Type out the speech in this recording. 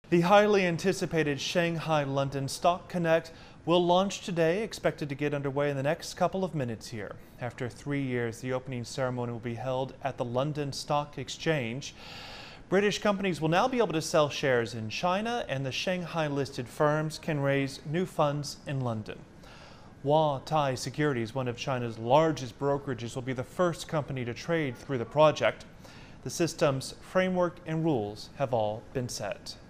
The highly anticipated Shanghai-London Stock Connect will launch today, expected to get underway in the next couple of minutes here. After 3 years, the opening ceremony will be held at the London Stock Exchange. British companies will now be able to sell shares in China, and the Shanghai-listed firms can raise new funds in London. Huatai Securities, one of China's largest brokerages, will be the first company to trade through the project. The system's framework and rules have all been set.